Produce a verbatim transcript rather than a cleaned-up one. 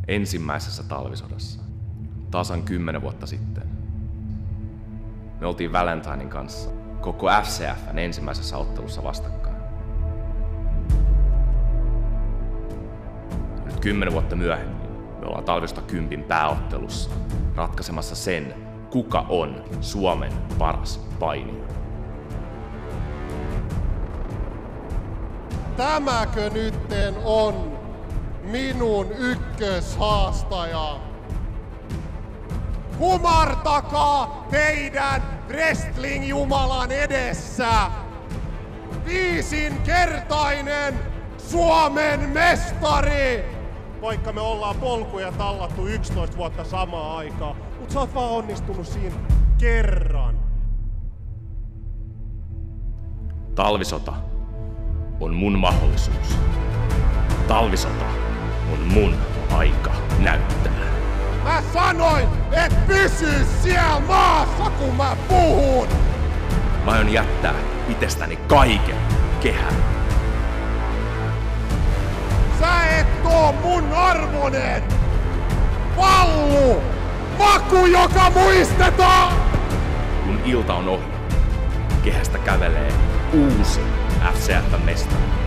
ensimmäisessä talvisodassa, tasan kymmenen vuotta sitten. Me oltiin Valentinin kanssa koko F C F:n ensimmäisessä ottelussa vastakkain. Nyt kymmenen vuotta myöhemmin me ollaan talvisota kympin pääottelussa ratkaisemassa sen, kuka on Suomen paras painija. Tämäkö nytten on minun ykköshaastaja? Kumartakaa teidän wrestling-jumalan edessä! Viisinkertainen Suomen mestari! Vaikka me ollaan polkuja tallattu yksitoista vuotta samaan aikaan, mut sä oot vaan onnistunut siinä kerran. Talvisota on mun mahdollisuus. Talvisota on mun aika näyttää. Mä sanoin, et pysy siellä maassa, kun mä puhun! Mä aion jättää itsestäni kaiken kehän. Sä et oo mun armonen! Pallu! Maku, joka muistetaan! Kun ilta on ohi, kehästä kävelee uusi F C F:n mestari.